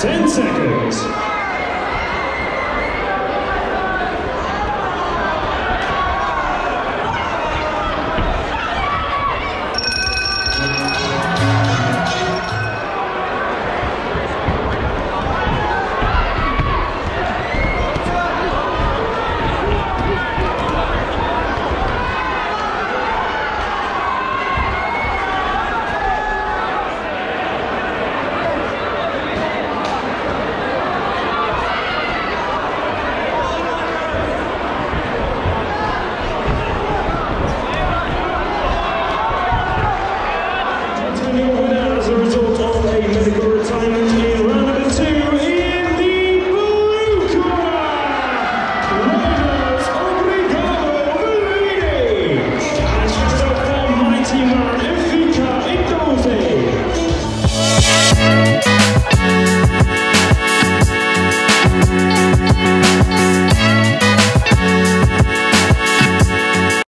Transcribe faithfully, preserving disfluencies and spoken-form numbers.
ten seconds. As a result of a medical retirement in round number two, in the blue corner, Riders Obrigado, MEALEY, and just up for mighty man.